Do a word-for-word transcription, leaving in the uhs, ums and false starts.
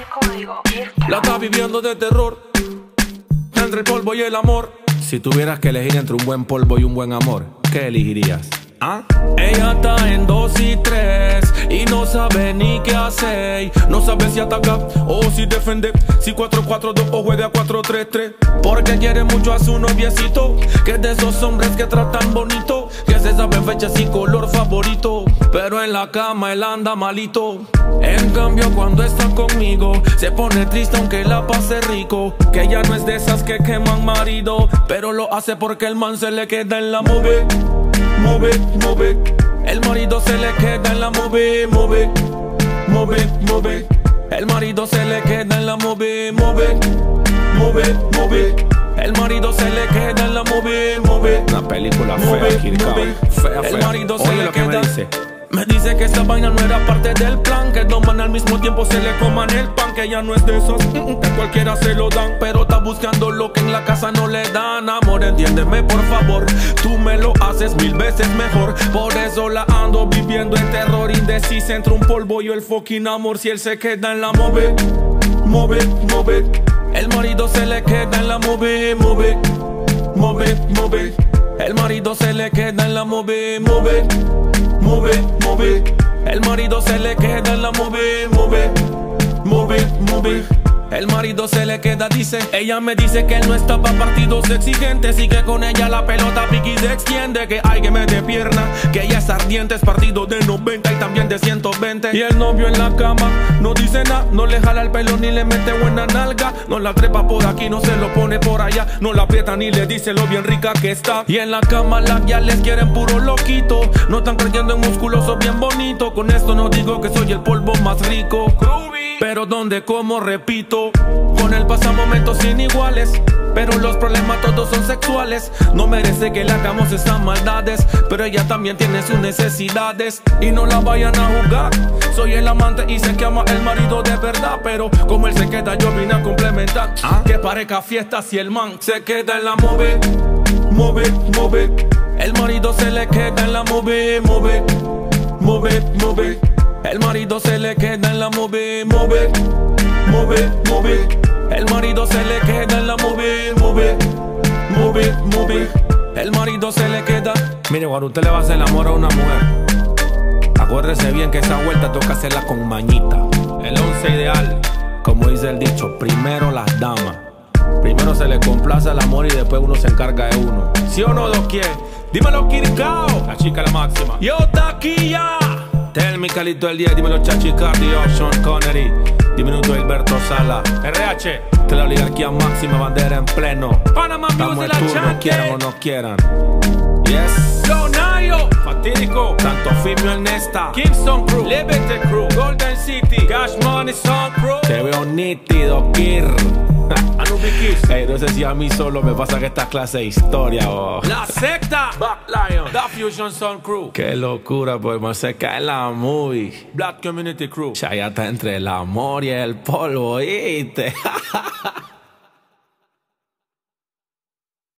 el código. La estás viviendo de terror entre el polvo y el amor. Si tuvieras que elegir entre un buen polvo y un buen amor, ¿qué elegirías? ¿Ah? Ella está en dos y tres y no sabe ni qué hacer. No sabe si ataca o si defende, si cuatro cuatro dos o juega cuatro tres tres. Porque quiere mucho a su noviecito, que es de esos hombres que tratan bonito, que se saben fechas y color favorito, pero en la cama él anda malito. En cambio cuando está conmigo se pone triste aunque la pase rico. Que ella no es de esas que queman marido, pero lo hace porque el man se le queda en la movie. Move, move, el marido se le queda en la movie, move, move, move, el marido se le queda en la movie, move, move, move, el marido se le queda en la movie, move. Una película fea, Kirkao, fea, fea. El marido se le queda. Me dice. me dice que esta vaina no era parte del plan, que dos manes al mismo tiempo se le coman el pan, que ella no es de esos que cualquiera se lo dan, pero está buscando lo que en la casa no le dan. Amor, entiéndeme por favor, tú me lo haces mil veces mejor, por eso la ando viviendo en terror, indecisa entre un polvo y el fucking amor. Si él se queda en la move, move, move, el marido se le queda en la move, move, move, move, el marido se le queda en la move, move, move, move, el marido se le queda en la move, move, move, move, el marido se le queda, dice. Ella me dice que él no está pa' partidos exigentes y que con ella la pelota piqui se extiende, que hay que meter pierna, que ella es ardiente, es partido de noventa y también de ciento veinte. Y el novio en la cama no dice nada, no le jala el pelo ni le mete buena nalga, no la trepa por aquí, no se lo pone por allá, no la aprieta ni le dice lo bien rica que está. Y en la cama las ya les quieren puro loquito, no están creyendo en musculoso bien bonito. Con esto no digo que soy el polvo más rico, pero donde como repito, con él pasa momentos sin iguales, pero los problemas todos son sexuales. No merece que le hagamos esas maldades, pero ella también tiene sus necesidades. Y no la vayan a jugar, soy el amante y sé que ama el marido de verdad, pero como él se queda yo vine a complementar. ¿Ah? Que parezca fiesta si el man se queda en la move, move, move, el marido se le queda en la move, move, move, move, el marido se le queda en la move, move, move, move, el marido se le queda en la move, move, move, move, el marido se le queda. Mire, cuando usted le va a hacer el amor a una mujer, acuérdese bien que esa vuelta toca hacerla con mañita. El once ideal, como dice el dicho, primero las damas. Primero se le complace el amor y después uno se encarga de uno. ¿Sí o no, doquier? Dímelo, Kirkao, la chica la máxima. Yo, taquilla. Tell me Calito del día, dímelo Chachi Cardio, Sean Connery, diminuto Hilberto Sala, R H, de la oligarquía máxima, bandera en pleno. Panamá Music, la turno, quieran o no quieran. Yes. Donayo, fatídico, Santo Fimio el Nesta, Kingston Crew, Liberty Crew, Golden City, Cash Money Sun Crew. Te veo nítido, Kir. Hey, no sé si a mí solo me pasa que esta clase de historia, oh. La secta, Black Lion, The Fusion Sound Crew. Qué locura, pues me se cae la movie. Black Community Crew. Ya está entre el amor y el polvo, ¿oíste?